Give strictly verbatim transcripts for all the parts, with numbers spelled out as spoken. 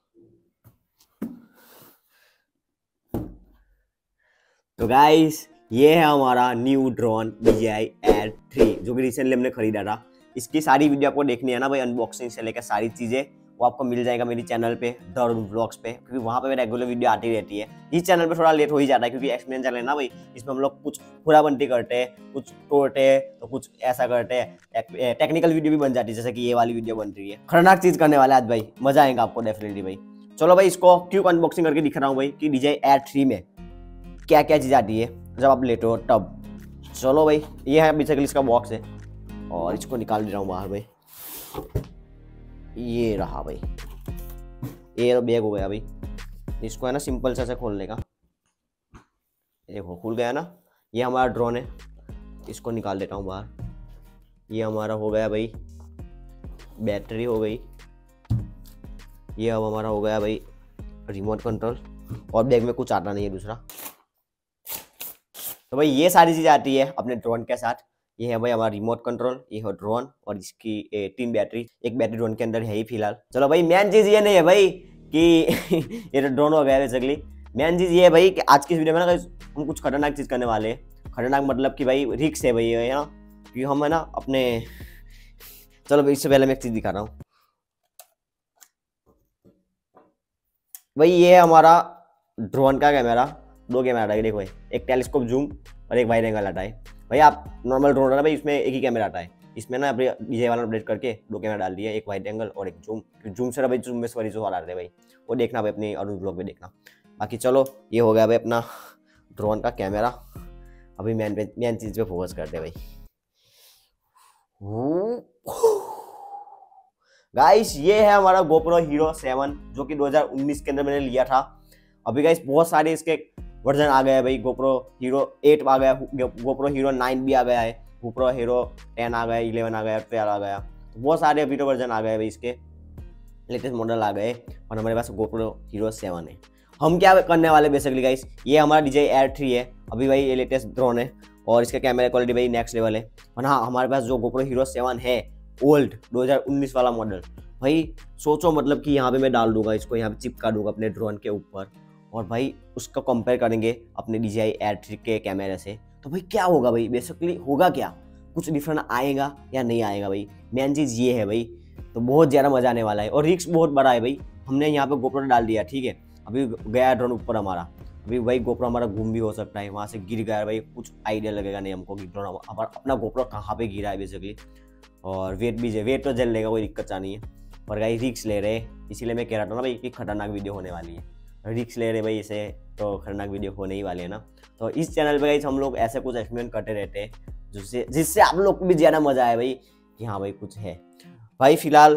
तो गाइस ये है हमारा new drone D J I Air three जो कि रिसेंटली हमने खरीदा था। इसकी सारी वीडियो आपको देखनी है ना भाई, अनबॉक्सिंग से लेकर सारी चीजें वो आपको मिल जाएगा मेरी चैनल पे द अरुण व्लॉग्स पे, क्योंकि वहाँ पे मेरी रेगुलर वीडियो आती रहती है। इस चैनल पे थोड़ा लेट हो ही जाता है क्योंकि एक्सपीरियंस चैनल है ना भाई, इसमें हम लोग कुछ पूरा बनती करते हैं, कुछ तोड़ते हैं तो कुछ ऐसा करते हैं, टेक्निकल वीडियो भी बन जाती है जैसे कि ये वाली वीडियो बन रही है। खतरनाक चीज करने वाला है आज भाई, मजा आएगा आपको डेफिनेटली भाई। चलो भाई इसको क्यों अनबॉक्सिंग करके दिख रहा हूँ भाई कि D J I Air three में क्या क्या चीज आती है जब आप लेते हो तब। चलो भाई ये है बेसिकली इसका बॉक्स है और इसको निकाल दे रहा हूँ बाहर भाई। ये रहा भाई, ये तो बैग हो गया भाई। इसको है ना सिंपल से ऐसे खोलने का, देखो खुल गया ना। ये हमारा ड्रोन है, इसको निकाल देता हूँ बाहर। ये हमारा हो गया भाई बैटरी हो गई। ये अब हमारा हो गया भाई रिमोट कंट्रोल, और बैग में कुछ आता नहीं है दूसरा। तो भाई ये सारी चीज़ें आती है अपने ड्रोन के साथ। ये है भाई हमारा रिमोट कंट्रोल, ये है ड्रोन और इसकी ए, तीन बैटरी, एक बैटरी ड्रोन के अंदर है ही फिलहाल। चलो भाई मेन चीज़ ये नहीं है भाई कि ये तो ड्रोन हो गया बेसिकली। मेन चीज़ ये है भाई कि आज की वीडियो में ना हम कुछ खतरनाक चीज़ करने वाले हैं। खतरनाक मतलब कि भाई रिक्स है भाई ये ना, कि हम है ना अपने। चलो भाई इससे पहले मैं एक चीज़ दिखा रहा हूँ भाई। ये है हमारा ड्रोन का कैमरा, दो कैमरा आता है देखो, एक टेलीस्कोप जूम और एक वाइड एंगल आता है भाई। आप नॉर्मल ड्रोन ना भाई इसमें एक ही कैमरा आता है, इसमें ना अपने डीजे वाला अपडेट करके दो कैमरा डाल दिया, एक वाइड एंगल और एक जूम। जूम से भाई जूम में सवारी जो आ रहे भाई वो देखना भाई अपने अरुण ब्लॉग में देखना। बाकी चलो ये हो गया भाई अपना ड्रोन का कैमरा। अभी मेन पे मेन चीज पे फोकस करते हैं भाई। गाइस ये है हमारा गोप्रो हीरो सेवन जो कि दो हज़ार उन्नीस के अंदर मैंने लिया था। अभी गाइस बहुत सारे इसके वर्जन आ गए हैं भाई। गोप्रो हीरो एट आ गया, गोप्रो हीरो नाइन भी आ गया है, गोप्रो हीरो टेन आ गया, इलेवन आ गया, ट्वेल्व आ गया। तो बहुत सारे अभी तो वर्जन आ गए भाई, इसके लेटेस्ट मॉडल आ गए। और हमारे पास गोप्रो हीरो सेवन है। हम क्या करने वाले बेसिकली गाइस, ये हमारा D J I Air three है अभी भाई, ये लेटेस्ट ड्रोन है और इसका कैमरा क्वालिटी भाई नेक्स्ट लेवल है। और हाँ हमारे पास जो गोप्रो हीरो सेवन है ओल्ड दो हज़ार उन्नीस वाला मॉडल भाई, सोचो मतलब कि यहाँ पे मैं डाल दूंगा इसको, यहाँ पे चिपका दूंगा अपने ड्रोन के ऊपर और भाई उसका कंपेयर करेंगे अपने D J I Air three के कैमरे से, तो भाई क्या होगा भाई, बेसिकली होगा क्या, कुछ डिफरेंट आएगा या नहीं आएगा भाई। मेन चीज़ ये है भाई। तो बहुत ज़्यादा मजा आने वाला है और रिस्क बहुत बड़ा है भाई। हमने यहाँ पे गोप्रो डाल दिया, ठीक है, अभी गया ड्रोन ऊपर हमारा, अभी भाई गोप्रो हमारा घूम भी हो सकता है, वहाँ से गिर गया भाई, कुछ आइडिया लगेगा नहीं हमको कि ड्रोन हमारा अपना गोप्रो कहाँ पे गिरा है बेसिकली। और वेट भी वेट तो जल लेगा, कोई दिक्कत नहीं है। पर भाई रिक्स ले रहे, इसीलिए मैं कह रहा था ना भाई कि खतरनाक वीडियो होने वाली है। रिक्स ले रहे भाई इसे, तो खतरनाक वीडियो होने ही वाली है ना। तो इस चैनल पे गाइस हम लोग ऐसे कुछ एक्सपेरिमेंट करते रहते हैं जिससे जिससे आप लोग को भी ज़्यादा मजा आए भाई कि हाँ भाई कुछ है। भाई फिलहाल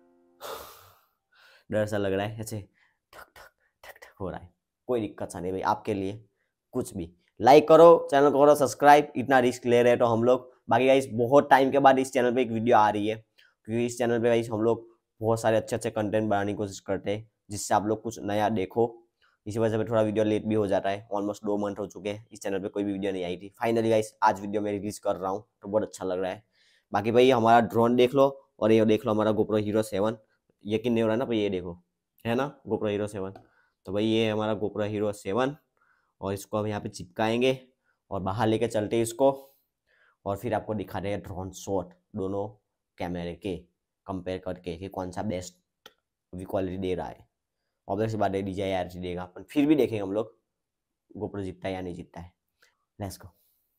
डर सा लग रहा है, ऐसे ठक ठक ठक ठक हो रहा है, कोई दिक्कत सा नहीं भाई। आपके लिए कुछ भी लाइक करो, चैनल को करो सब्सक्राइब, इतना रिस्क ले रहे हैं तो हम लोग। बाकी गाइस बहुत टाइम के बाद इस चैनल पे एक वीडियो आ रही है, क्योंकि इस चैनल पे गाइस हम लोग बहुत सारे अच्छे अच्छे कंटेंट बनाने की कोशिश करते हैं जिससे आप लोग कुछ नया देखो। इसी वजह से थोड़ा वीडियो लेट भी हो जाता है। ऑलमोस्ट दो मंथ हो चुके हैं इस चैनल पे कोई भी वीडियो नहीं आई थी। फाइनली गाइस आज वीडियो मैं रिलीज कर रहा हूँ तो बहुत अच्छा लग रहा है। बाकी भाई हमारा ड्रोन देख लो और ये देख लो हमारा गोप्रो हीरो सेवन। यकीन नहीं हो रहा ना भाई, ये देखो है ना गोप्रो हीरो सेवन। तो भाई ये हमारा गोप्रो हीरो सेवन और इसको हम यहाँ पे चिपकाएंगे और बाहर लेके चलते हैं इसको, और फिर आपको दिखा रहे हैं ड्रोन शॉट दोनों कैमरे के कंपेयर करके कि कौन सा बेस्ट क्वालिटी दे रहा है। ऑब्वियसली बात है D J I Air three देगा, पर फिर भी देखेंगे हम लोग गोप्रो जीतता है या नहीं जीतता है। Let's go.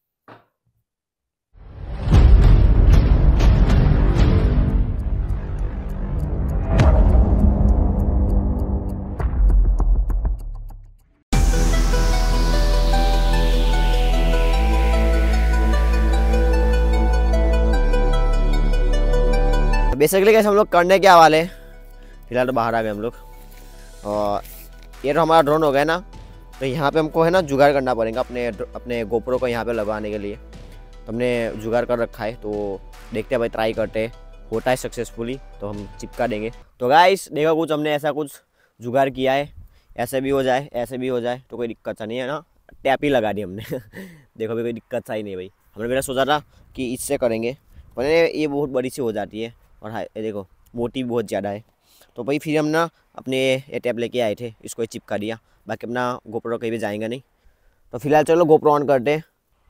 बेसिकली कैसे हम लोग करने क्या वाले, फिलहाल तो बाहर आ गए हम लोग। और ये तो हमारा ड्रोन हो गया ना, तो यहाँ पे हमको है ना जुगाड़ करना पड़ेगा अपने अपने गोप्रो को यहाँ पे लगाने के लिए। तो हमने जुगाड़ कर रखा है, तो देखते हैं भाई, ट्राई करते हैं, होता है सक्सेसफुली तो हम चिपका देंगे। तो गाइस देखो कुछ हमने ऐसा कुछ जुगाड़ किया है, ऐसे भी हो जाए ऐसे भी हो जाए तो कोई दिक्कत सा नहीं है ना। टैप ही लगा दी हमने देखो भाई कोई दिक्कत सा ही नहीं भाई। हमने मेरा सोचा था कि इससे करेंगे, पर ये बहुत बड़ी सी हो जाती है और हाँ ये देखो मोटी बहुत ज़्यादा है, तो भाई फिर हम ना अपने ये टैब लेके आए थे, इसको चिपका दिया, बाकी अपना गोप्रो कहीं भी जाएगा नहीं। तो फिलहाल चलो गोप्रो ऑन करते हैं।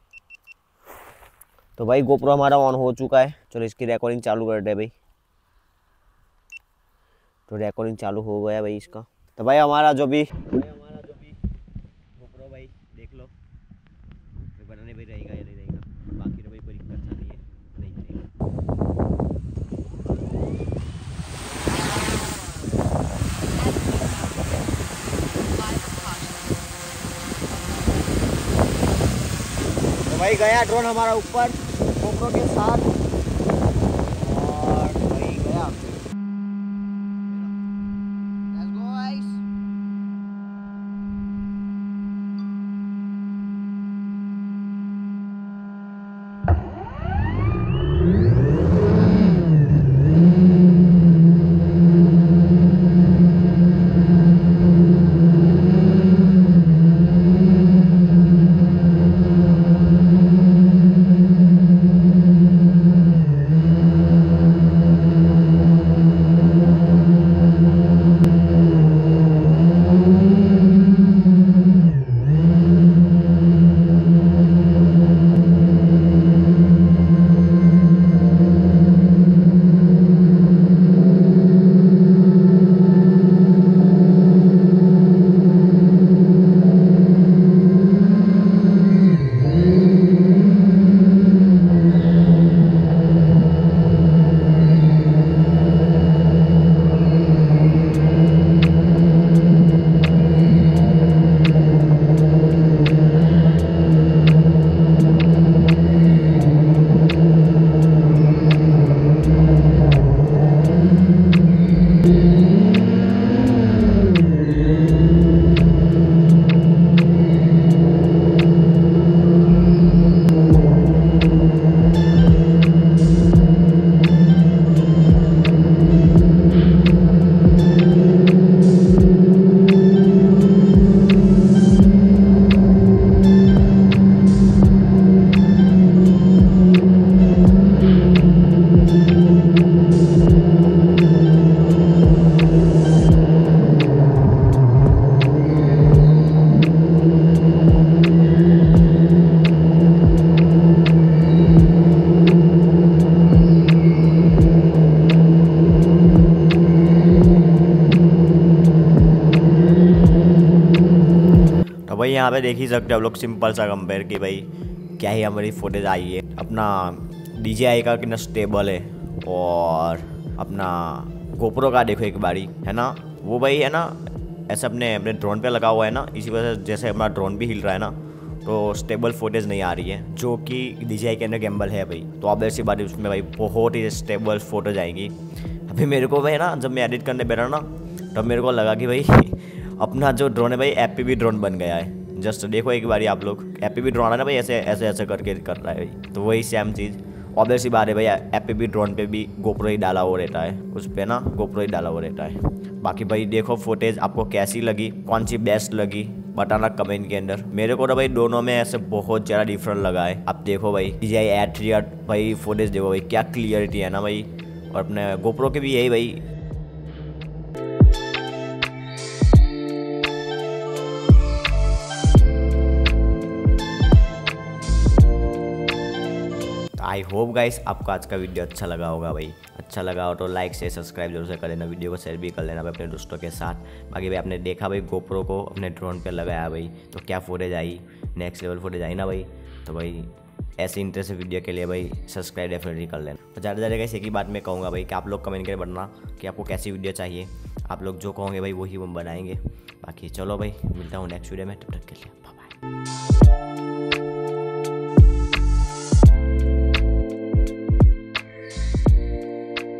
तो भाई गोप्रो हमारा ऑन हो चुका है, चलो इसकी रिकॉर्डिंग चालू करते हैं भाई। तो रिकॉर्डिंग चालू हो गया भाई इसका। तो भाई हमारा जो भी हमारा जो भी गोप्रो भाई देख लो, पता नहीं भाई रहेगा या नहीं रहेगा, बाकी तो भाई कोई दिक्कत नहीं है, नहीं रहेगा। तो भाई गया ड्रोन हमारा ऊपर गोप्रो के साथ, और भाई गया। तो भाई यहाँ पे देख ही सकते हो आप लोग, सिंपल सा कंपेयर कि भाई क्या ही हमारी फुटेज आई है। अपना डी जे आई का कितना स्टेबल है, और अपना गोप्रो का देखो एक बारी है ना, वो भाई है ना ऐसे अपने अपने ड्रोन पे लगा हुआ है ना, इसी वजह से जैसे हमारा ड्रोन भी हिल रहा है ना, तो स्टेबल फुटेज नहीं आ रही है, जो कि डी जे आई के अंदर गैम्बल है भाई। तो आप ऐसी बात उसमें भाई बहुत ही स्टेबल फोटोज आएंगी। अभी मेरे को भाई ना जब मैं एडिट करने बैठा ना, तब मेरे को लगा कि भाई अपना जो ड्रोन है भाई एफ पी वी ड्रोन बन गया है। जस्ट देखो एक बारी आप लोग, एफ पी वी ड्रोन है ना भाई, ऐसे ऐसे ऐसे करके कर रहा है भाई। तो वही सेम चीज़ ऑब्वियस सी बात है भाई, एफ पी वी ड्रोन पे भी गोप्रो ही डाला हुआ रहता है, उस पर ना गोप्रो ही डाला हुआ रहता है। बाकी भाई देखो फुटेज आपको कैसी लगी, कौन सी बेस्ट लगी बताना कमेंट के अंदर। मेरे को तो भाई दोनों में ऐसे बहुत ज़्यादा डिफरेंट लगा है। आप देखो भाई D J I eight three भाई फुटेज देखो भाई क्या क्लियरिटी है ना भाई, और अपने गोप्रो के भी यही भाई। आई होप गाइस आपको आज का वीडियो अच्छा लगा होगा भाई। अच्छा लगा हो तो लाइक से सब्सक्राइब जरूर से कर लेना, वीडियो को शेयर भी कर लेना भाई अपने दोस्तों के साथ। बाकी भाई आपने देखा भाई गोप्रो को अपने ड्रोन पे लगाया भाई, तो क्या फुटेज आई, नेक्स्ट लेवल फुटेज आई ना भाई। तो भाई ऐसे इंटरेस्टिंग वीडियो के लिए भाई सब्सक्राइब डेफिनेटली कर लेना। तो ज़्यादा ज़्यादा कैसे एक ही बात मैं कहूँगा भाई कि आप लोग कमेंट करके बताना कि आपको कैसी वीडियो चाहिए, आप लोग जो कहोगे भाई वही हम बनाएंगे। बाकी चलो भाई मिलता हूँ नेक्स्ट वीडियो में, तब तक के लिए।